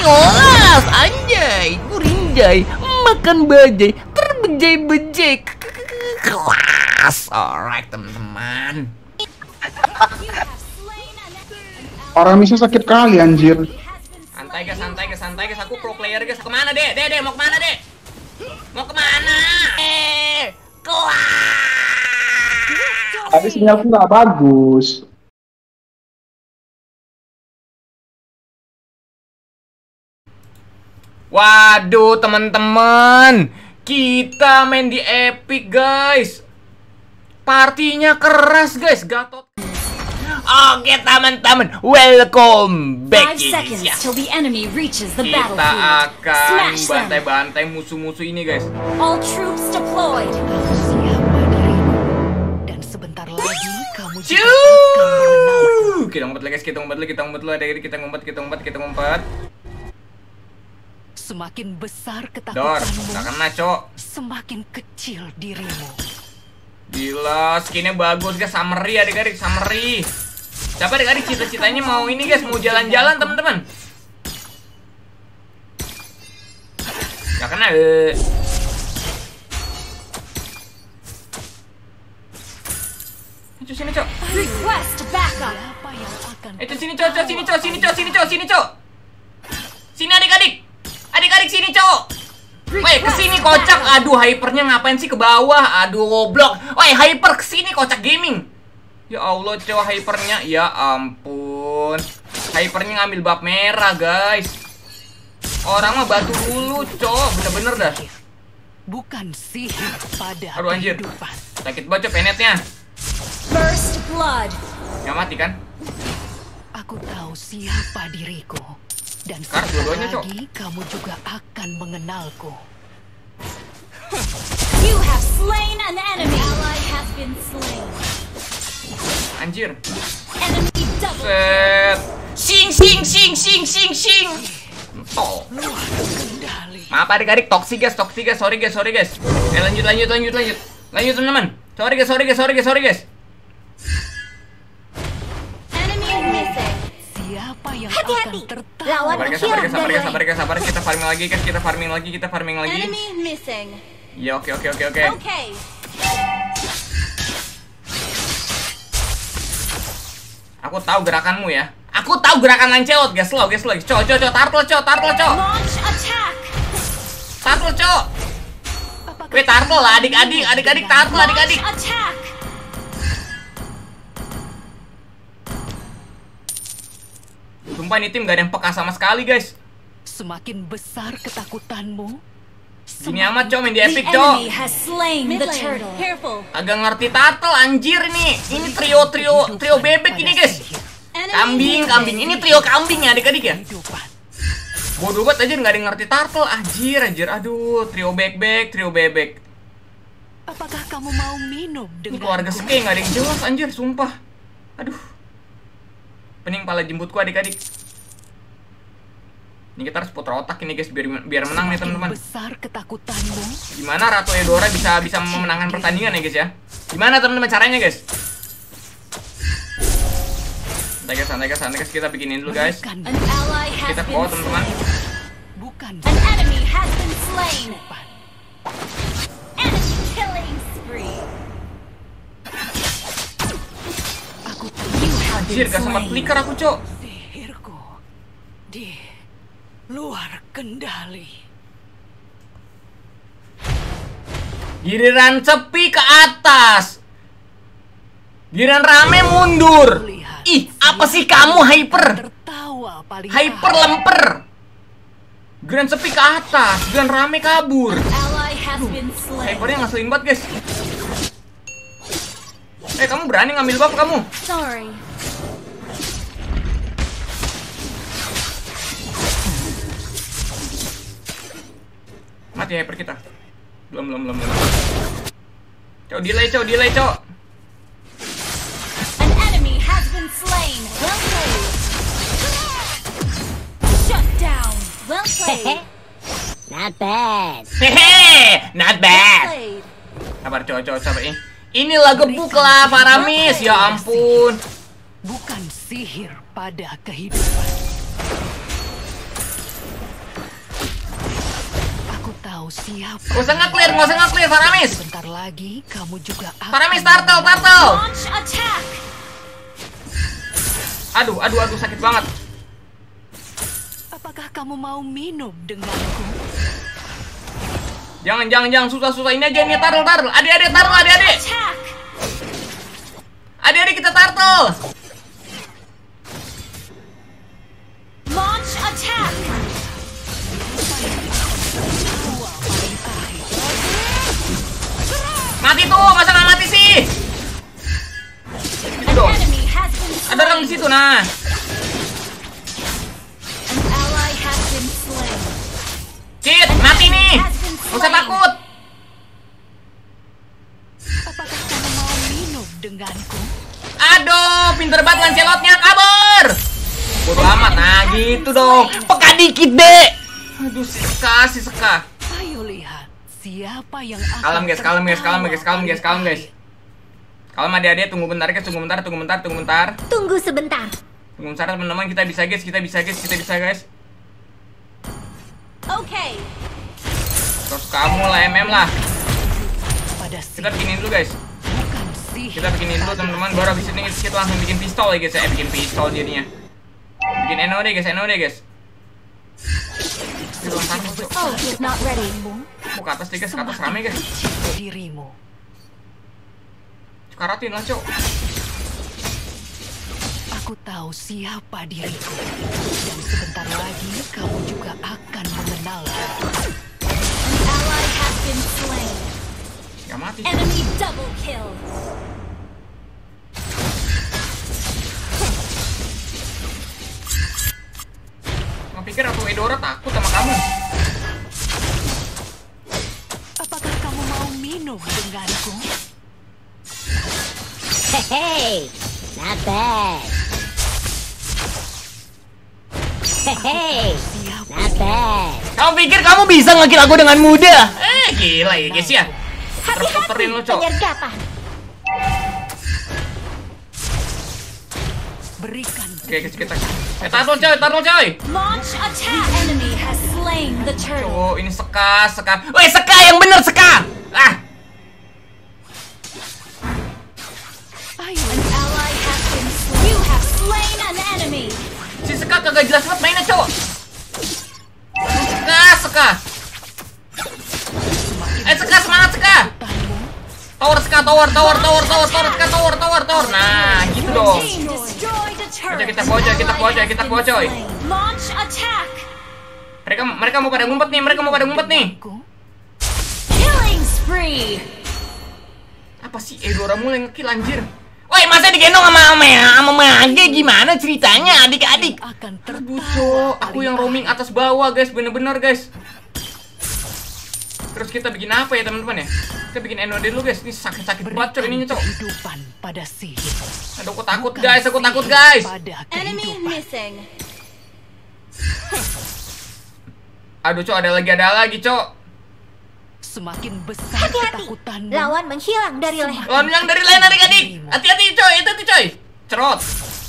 kelas. Anjay, gurinjay, makan bajai, terbejai-bejai. Kelas. Alright teman-teman. Orang Misa sakit kali anjir. Santai guys, aku pro player guys. Kemana deh, mau kemana deh? Mau kemana? Kelas. Tapi sinyalku nggak bagus. Waduh teman-teman, kita main di Epic guys. Partinya keras guys, Gatot. Oke teman-teman, welcome back. Kita akan bantai-bantai musuh-musuh ini guys. All troops deployed. Dan sebentar lagi kamu juga akan mengenalku. Kita ngumpet lagi guys, kita ngumpet. Kita ngumpet. Semakin besar Dor, ketakutanmu, gak kena cok. semakin kecil dirimu. Gila, skinnya bagus guys, summary adik-adik, summary. Siapa adik-adik cita-citanya mau ini guys, mau jalan-jalan teman-teman. Gak kena. Sini cok. Request backup. Apa yang akan Sini cok. Sini adik-adik. Adik-adik sini cok. Woi, kesini kocak. Aduh, hypernya ngapain sih ke bawah? Aduh, goblok. Woi, hyper kesini kocak gaming. Ya Allah, cok, hypernya. Ya ampun. Hypernya ngambil bab merah, guys. Orang mah batu dulu, cok. Bener-bener dah. bukan sihir pada Aduh anjir. kehidupan. Sakit banget penetnya. First blood. Nggak mati kan? Aku tahu siapa diriku. Dan Kar, sebentar dua-duanya, Cok. lagi kamu juga akan mengenalku. You have slain an enemy. Ally has been slain. Anjir. Enemy double. Set. Sing. Oh. Kendali. Maaf adik-adik, toxic guys. Sorry guys. Lanjut teman-teman. Sorry guys. Enemy missing. Siapa yang Hati-hati. akan tertawa? Lawan Sabar guys. Kita farming lagi. Enemy missing. Ya oke. Okay. Aku tahu gerakanmu ya. Aku tahu gerakan Lancelot, guys. Slow. Cok. Turtle, cok. Launch attack. Turtle, cok. Apakah Weh, turtle lah, adik-adik, turtle, adik-adik. Launch attack. Sumpah ini tim gak ada yang peka sama sekali, guys. semakin besar ketakutanmu? Gini amat, cok, main di The Epic, cok. enemy has slain the turtle. Careful. Agak ngerti turtle, anjir nih. Ini trio bebek ini, guys. Enemy Kambing. Ini trio kambing ya, adik-adik ya. Kehidupan. Bodoh banget aja nggak ada yang ngerti turtle, anjir. Aduh, trio bebek. Apakah kamu mau minum Ini dengan keluarga Sky nggak ada yang jelas, anjir, sumpah. Aduh. Pening pala jembutku, adik-adik. Ini kita harus putar otak ini, guys, biar menang nih, teman-teman. besar ketakutanmu? Gimana Ratu Eudora bisa memenangkan pertandingan ya, guys ya? Gimana teman-teman caranya, guys? Santai guys, kita bikinin dulu, guys. Bukan, An ally has Kita ke been bawah, teman-teman. slain. bukan An enemy has been slain. kehidupan. Enemy killing spree. Aku tahu You have Anjir, been gak sempat slain. flicker aku, cok. sihirku di luar kendali. Giliran sepi ke atas, giliran rame mundur. Ih, apa sih kamu hyper? Tertawa paling Hyper lemper. Giliran sepi ke atas, giliran rame kabur. Ally has been slain. Hypernya ngeselin banget, guys. Kamu berani ngambil buff kamu? Sorry. Mati hyper kita. Belum. Cok, delay, cok. An enemy has been slain. Well played. Shut down. Well played. Not bad. Hehe, not bad. Played. Sabar, cok, sabar ini. Inilah gebuk lah, Paramis. Ya ampun. bukan sihir pada kehidupan. tahu siapa. Gak usah nge-clear, Faramis. Sebentar lagi kamu juga akan Faramis, turtle. Launch attack. Aduh, sakit banget. Apakah kamu mau minum denganku? Jangan, susah. Ini aja nih, turtle. Adik-adik, turtle, adik-adik. Attack. Adik-adik kita turtle. Launch attack. Mati tuh, masa nggak mati sih? Ini dong. Enemy has been Ada orang di situ, nah. An ally has been slain. Cit, mati nih. Gak usah takut. Apakah kamu mau minum denganku? Aduh, pinter banget Lancelotnya, kabur. Bodo amat, nah gitu dong. Peka dikit, deh. Aduh, si Seka. Ayo lihat siapa yang akan Kalem guys. Kalem adik-adik, tunggu bentar guys, tunggu bentar. Tunggu sebentar. Tunggu bentar teman-teman, kita bisa guys. Okay. Terus kamu lah, MM lah. pada Kita bikinin dulu guys. bukan sihir. Kita bikinin dulu teman-teman, baru habis ini kita langsung bikin pistol ya guys. Bikin pistol jadinya. Bikin NOD guys. Oh, he's not ready. Mau ke atas deh guys, ke atas rame guys. Dirimu. Karatin lah cok. Aku tahu siapa diriku. Dan sebentar lagi kamu juga akan mengenal. An ally has been slain. Gak mati. Enemy double kill. Kamu pikir aku Edora takut sama kamu? Apakah kamu mau minum denganku? Hey, not bad. Hey, Siapa? not bad. Kamu pikir kamu bisa nge-kill aku dengan mudah? Gila ya guys ya. Terputerin lo cok. Penyergapan. Berikan. Oke guys kita. Taruh coy. Launch attack. Enemy has slain the turtle. Oh ini Seka. Woi Seka yang bener Seka. Ayo. An ally has been slain. You have slain an enemy. Si Seka kagak jelas banget mainnya cowok. Seka. Seka semangat Seka. Tower Seka. Nah gitu dong. Team destroyed a turret. Kita bocor. Launch attack. Mereka mau pada ngumpet nih. Aku Killing spree. Apa sih Edora mulai nge-kill anjir? Woi masa digendong sama Mage gimana ceritanya adik-adik? akan Aduh tertawa. cok, aku yang roaming atas bawah guys, bener-bener guys. Terus kita bikin apa ya teman-teman ya? Kita bikin NOD dulu guys, ini sakit banget cok ininya cok. Kehidupan pada sihir. Aduh aku takut guys. Pada Enemy kehidupan. missing. Aduh cok, ada lagi cok. Semakin besar Hati-hati. ketakutanmu. Lawan menghilang dari leher. Lawan yang dari lain adik-adik. Hati-hati coy, itu coy. Cerot.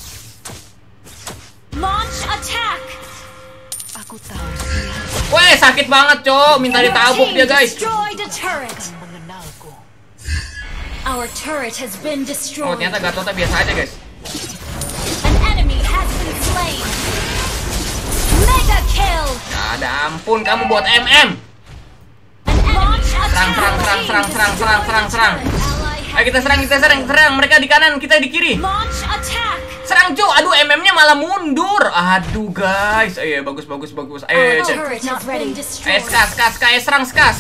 Launch attack. Aku tahu siapa Woi sakit banget cok, minta Your ditabuk team dia guys. destroyed a turret. yang mengenalku. Our turret has been Oh destroyed. ternyata Gatota biasa aja guys. An enemy has been slain. Mega kill. Ya ada ampun kamu buat MM. Launch Serang. attack. Ayo kita serang. Mereka di kanan, kita di kiri. Launch attack. Serang cok, aduh MM-nya malah mundur. Aduh guys, ayo bagus. Our Ayo turret has been destroyed. Ska, serang Ska.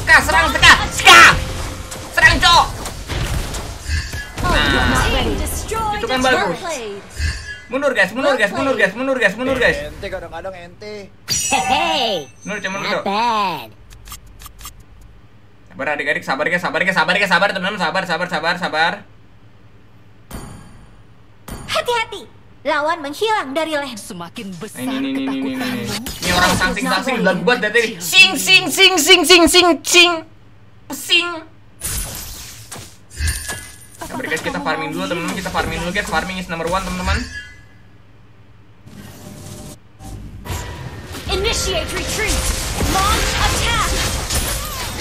Serang cok. Nah, Team destroyed Itu kan a bagus. turret. mundur guys. Ente kadang-kadang ente. Hey, Mundur cok. not bad. Sabar adik-adik, sabar teman-teman, sabar. Hati-hati. Lawan menghilang dari leher. Semakin besar Nah, ini. ketakutanmu. Ini orang sangsing udah buat dari tadi. Sing. Pesing. Sabar guys, kita farming dulu teman-teman, guys. Farming is number 1 teman-teman. Initiate retreat. Launch attack.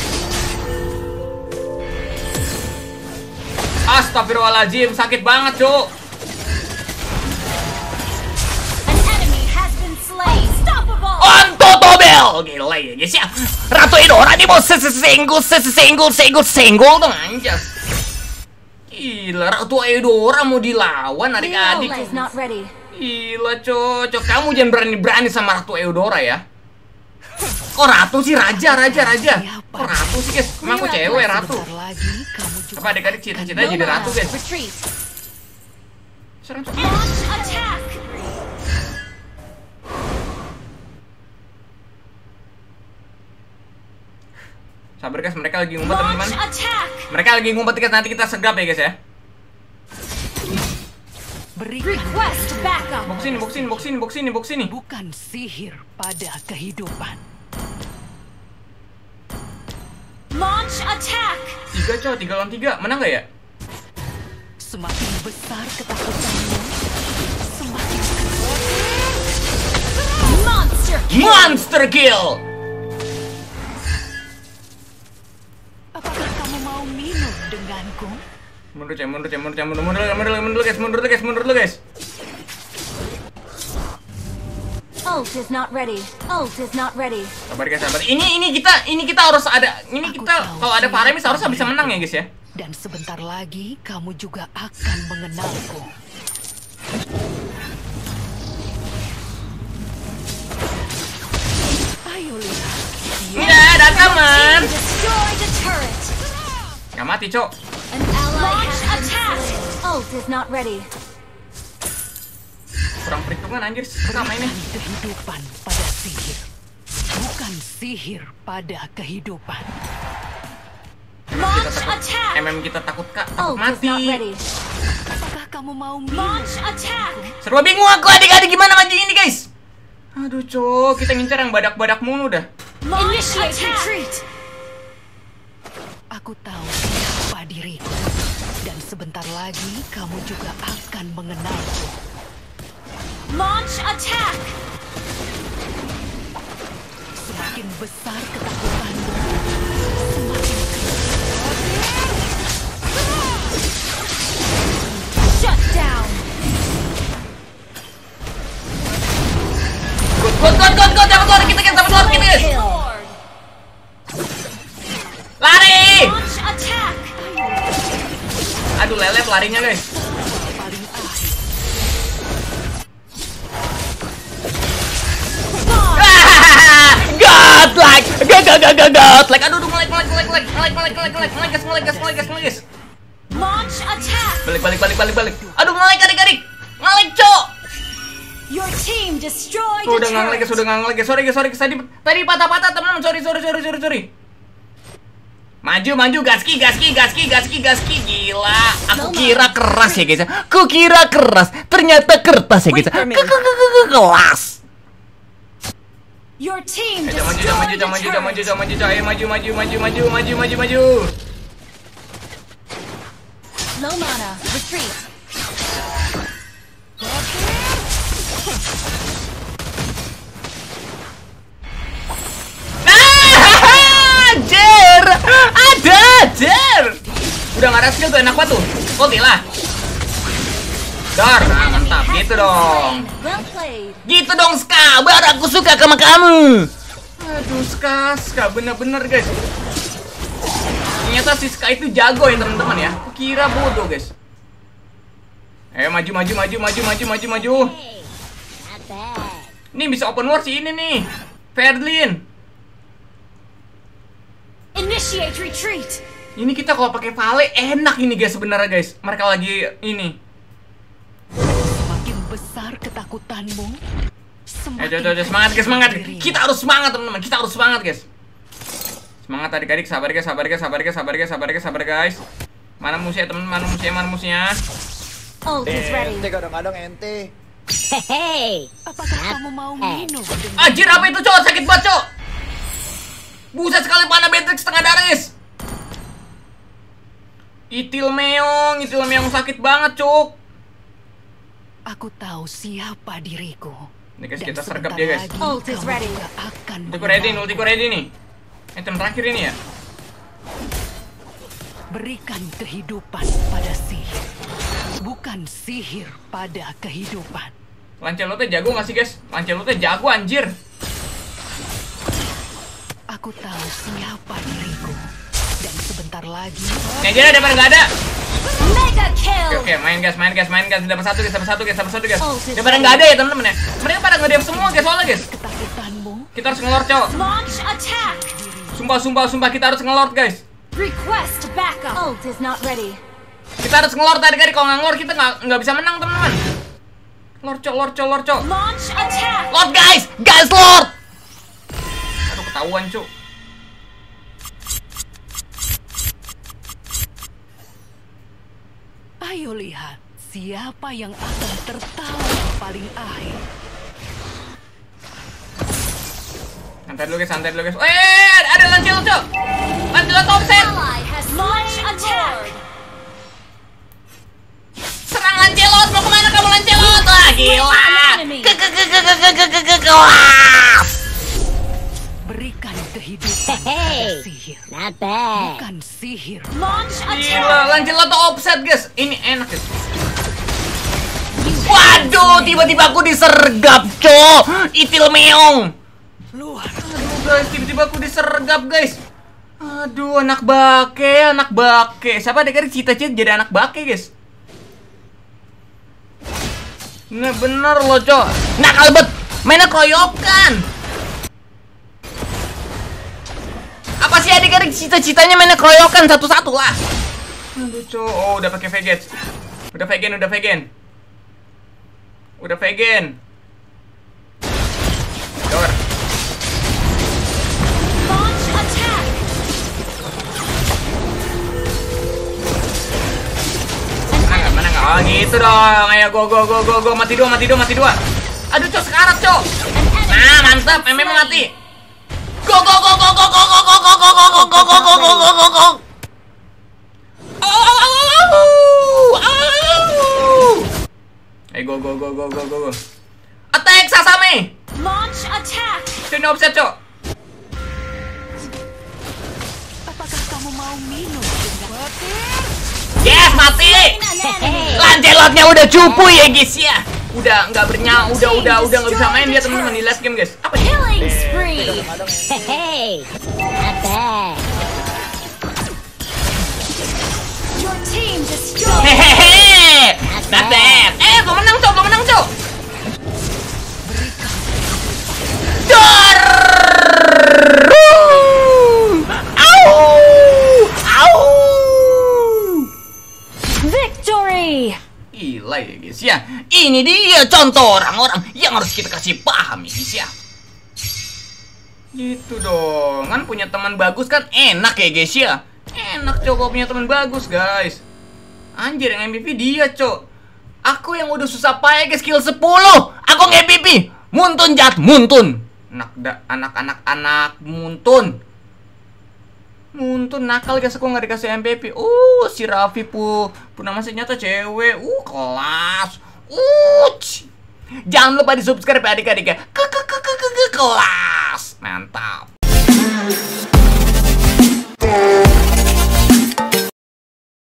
Astagfirullahaladzim, sakit banget, Cuk. An enemy has been slain. Unstoppable. Ontotobel. Gila ya, guys ya. Ratu Eudora nih mau senggol dong, anjas. Gila, Ratu Eudora mau dilawan The adik-adik. ally is not ready. Gila, cocok. Kamu jangan berani-berani sama Ratu Eudora ya. Kok Ratu sih? Raja. Kok Ratu sih, guys? Emang aku cewek, Ratu. Sebentar lagi kamu juga Apa adik-adik cita-cita No jadi mana. Ratu, guys? Retreat. Serem, Cok. Launch attack. Sabar, guys. Mereka lagi ngumpet, Launch teman-teman. attack. Mereka lagi ngumpet, guys. Nanti kita sergap ya, guys ya. berikan Request backup. Box sini. bukan sihir pada kehidupan. Launch attack. 3, Cok. 3 lawan 3. Menang nggak ya? Semakin besar ketakutanmu, semakin Monster kill. Monster kill. apakah kamu mau minum denganku? Mundur guys. Ult is not ready. Sabar guys. Ini kita harus ada. Ini kita kalau ada Paramis harus bisa menang ya guys ya. Dan sebentar lagi kamu juga akan mengenalku. Ayo lihat. Tidak ada kaman. Destroy the turret. Gak mati, Cok. An ally Launch has attack. ult is not ready. Kurang perhitungan anjir sama ini. Berikan kehidupan pada sihir, bukan sihir pada kehidupan. Launch attack. Kita takut takut Ult is not mati. ready. Apakah kamu mau minum? Launch attack. Serba bingung aku adik-adik gimana maju ini guys. Aduh, Cok, kita ngincar yang badak-badak mulu dah. Launch retreat. Aku tahu siapa diriku, dan sebentar lagi kamu juga akan mengenalku. Launch attack. Semakin besar ketakutanmu, semakin Shut down. Good, dapat lari kita guys. Lord. Lari. Launch attack. Aduh, lelet larinya guys. paling akhir. Godlike. Aduh, ngelag guys. Launch attack. Balik. Aduh, ngelag adik-adik. Ngelag, Cok. Your team destroyed the Udah ngelag turret. guys. Sorry guys. Tadi patah-patah teman-teman. Sorry. Maju, gaski. Gila. Aku kira keras ya guys. Ternyata kertas ya guys. Kelas. Your team Maju. destroyed the turret. Ayo maju. No mana. Retreat. Jer. Udah gak ada skill tuh, enak banget tuh. Oke lah. Dar, mantap. Gitu dong. Well played. Gitu dong, Ska. Baru aku suka sama kamu. Aduh, Ska. Bener-bener, guys. Ternyata si Ska itu jago ya, teman-teman ya. Aku kira bodoh, guys. Ayo, maju. Hey, not bad. Ini bisa open war sih ini nih. Ferdlin. Initiate retreat. Ini kita kalau pakai Vale enak ini guys sebenarnya guys. Mereka lagi ini. Semakin besar ketakutanmu, semakin Ayo, semangat. Kita harus semangat teman-teman. Kita harus semangat guys. Semangat adik-adik, sabar guys. Mana musuhnya teman? Mana musuhnya? Ult is ready. Ente kadang-kadang ente. Hey. apakah kamu mau minum dengan Anjir, apa itu, Cok? Sakit banget, Cok. Buset sekali panah Beatrix setengah daris. Itil meong sakit banget, Cok. Aku tahu siapa diriku. Nih guys, Dan kita sergap sebentar dia guys. lagi Ult is kamu ready. juga akan Ultiku ready nih. Item terakhir ini ya. Berikan kehidupan pada sihir, bukan sihir pada kehidupan. Lancelotnya jago gak sih guys? Lancelotnya jago anjir. Aku tahu siapa diriku. Dan sebentar lagi Nejera daripada nggak ada. Mega kill. Oke, main guys. Dapat satu guys. Daripada nggak ada ya temen-temen ya. Mereka pada nge-dive semua guys soalnya guys. ketakutanmu. Kita harus ngelord cok. Launch attack. Sumpah kita harus ngelord guys. Request backup. Ult is not ready. Kita harus ngelord tadi kalau nggak ngelord kita nggak bisa menang teman-teman. Lord cok. Launch attack. Lord guys lord. Aduh ketahuan cok. Ayo lihat siapa yang akan tertawa paling akhir. Santai dulu guys. Ada Lancelot cok. Lancelot offset. Ally has launch attack. Serang Lancelot. Mau kemana kamu Lancelot? Wah gila. Berikan kehidupan pada sihir, bukan sihir. Launch attack. Gila, Lancelot offset guys. Ini enak guys. Waduh, tiba-tiba aku disergap cok. Itil meong. Luar. Aduh guys, tiba-tiba aku disergap guys. Aduh, anak bake. Siapa ada cita-cita jadi anak bake guys? Nah bener loh cok. Nakal bet. Mainnya kroyokan. Apa sih adik-adik cita-citanya mainnya kroyokan satu-satu lah. Aduh cok. Oh udah pakai vegan. Udah vegan. Dor. Launch attack. Mana nggak? Oh gitu dong. Ayo go. Mati dua. Aduh cok sekarat cok. Nah mantap. MM mati. Go. Ayo go. Attack Sasame. Launch attack. Sini offset cok. Apakah kamu mau minum? Yes mati. Lancelotnya udah cupu ya guys ya. Udah nggak bernyawa. Udah nggak bisa main dia teman-teman di last game guys. Apa ya? Killing spree. Your team destroyed. Hehehe. Not bad. Belum menang cok. Dor. Au. Victory. Gila ya guys ya. Ini dia contoh orang-orang yang harus kita kasih paham ya guys ya. Gitu dong. Kan punya teman bagus kan enak ya guys ya. Enak cok punya teman bagus guys. Anjir yang MVP dia cok. Aku yang udah susah payah guys skill 10. Aku nge-MVP. Muntun jat muntun. Anak muntun. Muntun nakal guys aku nggak dikasih MVP. Si Raffi punya masih nyata cewek. Kelas. Jangan lupa di subscribe ya adik-adik ya. Kelas. Mantap.